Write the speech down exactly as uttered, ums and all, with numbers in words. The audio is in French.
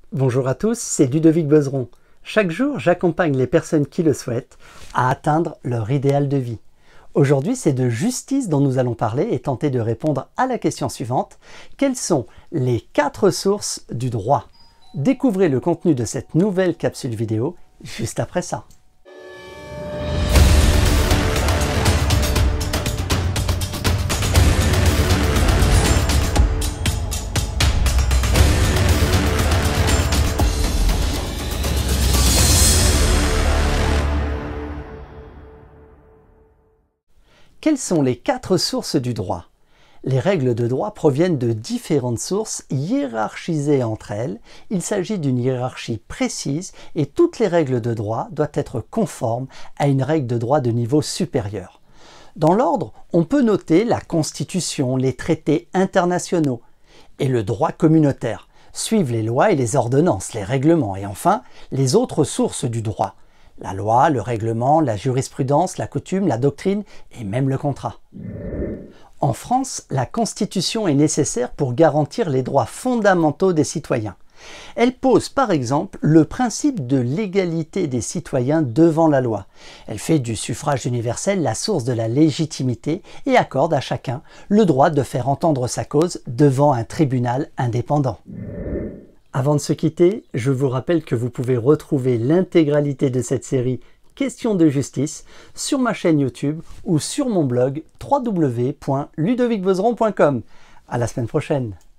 Bonjour à tous, c'est Ludovic Bezeron. Chaque jour, j'accompagne les personnes qui le souhaitent à atteindre leur idéal de vie. Aujourd'hui, c'est de justice dont nous allons parler et tenter de répondre à la question suivante. Quelles sont les quatre sources du droit? Découvrez le contenu de cette nouvelle capsule vidéo juste après ça. Quelles sont les quatre sources du droit? Les règles de droit proviennent de différentes sources hiérarchisées entre elles. Il s'agit d'une hiérarchie précise et toutes les règles de droit doivent être conformes à une règle de droit de niveau supérieur. Dans l'ordre, on peut noter la Constitution, les traités internationaux et le droit communautaire. Suivent les lois et les ordonnances, les règlements et enfin les autres sources du droit. La loi, le règlement, la jurisprudence, la coutume, la doctrine et même le contrat. En France, la Constitution est nécessaire pour garantir les droits fondamentaux des citoyens. Elle pose par exemple le principe de l'égalité des citoyens devant la loi. Elle fait du suffrage universel la source de la légitimité et accorde à chacun le droit de faire entendre sa cause devant un tribunal indépendant. Avant de se quitter, je vous rappelle que vous pouvez retrouver l'intégralité de cette série Questions de justice sur ma chaîne YouTube ou sur mon blog w w w point ludovic bezeron point com. À la semaine prochaine.